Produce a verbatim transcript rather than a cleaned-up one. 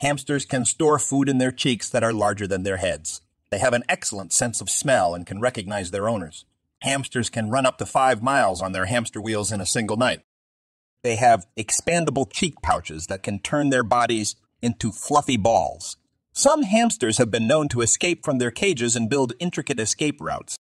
Hamsters can store food in their cheeks that are larger than their heads. They have an excellent sense of smell and can recognize their owners. Hamsters can run up to five miles on their hamster wheels in a single night. They have expandable cheek pouches that can turn their bodies into fluffy balls. Some hamsters have been known to escape from their cages and build intricate escape routes.